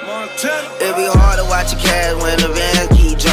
It be hard to watch your cash when the vans keep